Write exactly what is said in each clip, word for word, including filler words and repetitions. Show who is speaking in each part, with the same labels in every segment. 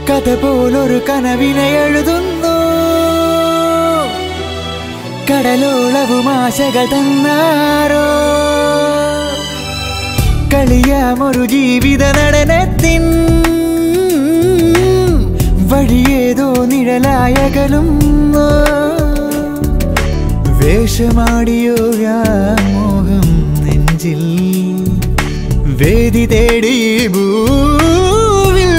Speaker 1: കഥ പോലൊരു കനവിനെ എഴുതുന്നു കടലോളവും ആശകൾ തന്നാരോ കളിയാമൊരു ജീവിത നടനത്തിൻ വഴിയേതോ നിഴലായകലും വേഷമാടിയോ വ്യാമോഹം നെഞ്ചിൽ വേദി തേടി ഭൂവിൽ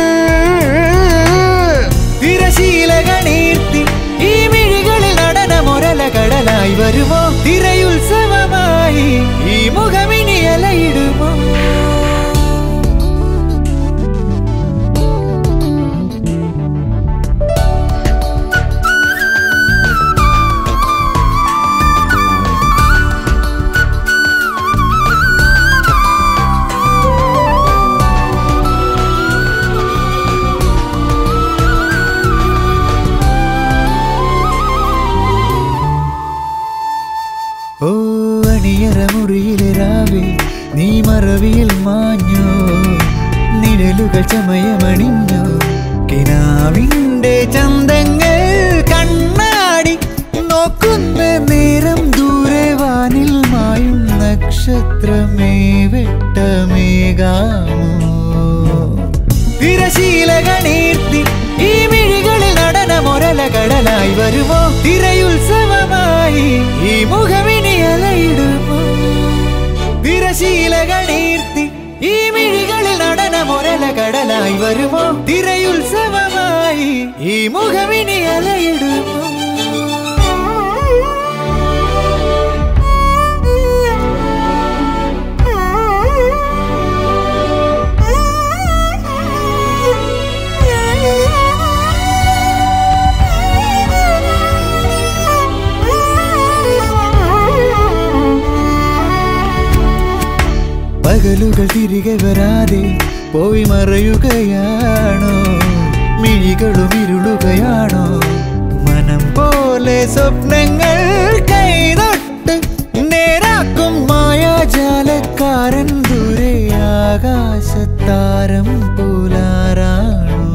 Speaker 1: തിരശീലകണീർത്തി ഈ മിഴികളിൽ നടനമൊരല കടലായി വരുമോ തിരയുത്സവമായി ഈ മുഖമിനി അലയിടുമോ ഓ അണിയറമുറിയിലെ രാവേ നീ മറവിയിൽ മാഞ്ഞോ നിഴലുകൾ ചമയമണിഞ്ഞോ കിനാവിൻ്റെ ചന്തങ്ങൾ കണ്ണാടി നോക്കുന്ന നേരം ദൂരെ വാനിൽ മായും നക്ഷത്രമേ വെട്ടമേകാമോ തിരശീലകണീർത്തി ഈ മിഴികളിൽ നടനമൊരല കടലായി വരുമോ തിരയുത്സവമായി ഈ മുഖമിനി അലയിടുമോ തിരശീലകണീർത്തി ഈ മിഴികളിൽ നടനമൊരല കടലായി വരുമോ തിരയുത്സവമായി ഈ മുഖമിനി അലയിടുമോ പകലുകൾ തിരികെ വരാതെ പോയി മറയുകയാണോ മിഴികളും ഇരുളുകയാണോ മനം പോലെ സ്വപ്നങ്ങൾ കൈതൊട്ട് നേരാക്കും മായാജാലക്കാരൻ ദൂരെ ആകാശത്താരം പോലാറാണോ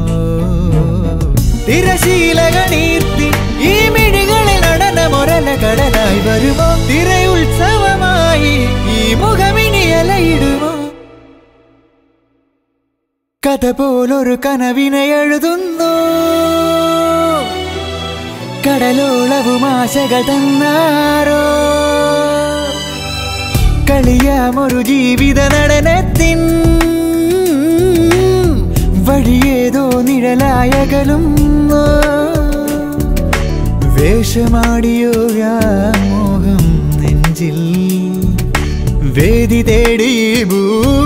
Speaker 1: തിരശീലകണീർത്തി ഈ മിഴികളിൽ നടനമൊരല കടലായി വരുമോ തിരയുത്സവമായി ഈ മുഖമിനി അലയിടുമോ കഥ പോലൊരു കനവിനെ എഴുതുന്നു കടലോളവും ആശകൾ തന്നാരോ കളിയാമൊരു ജീവിത നടനത്തിൻ വഴിയേതോ നിഴലായകലും വേഷമാടിയോ വ്യാമോഹം നെഞ്ചിൽ വേദി തേടി ഭൂ